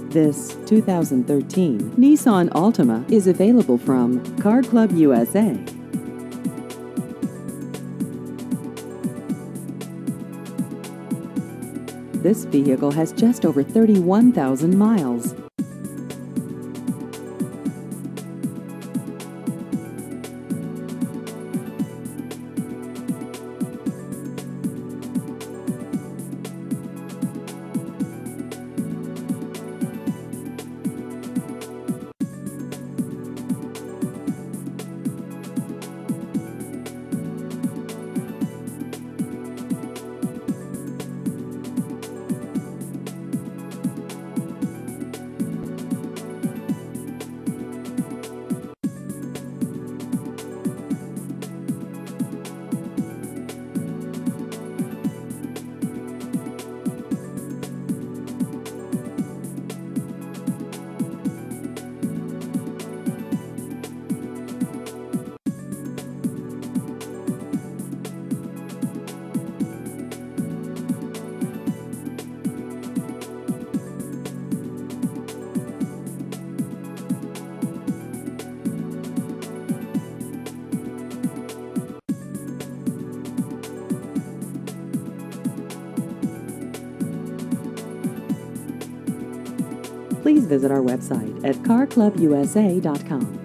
This 2013 Nissan Altima is available from Car Club USA. This vehicle has just over 31,000 miles. Please visit our website at carclubusa.com.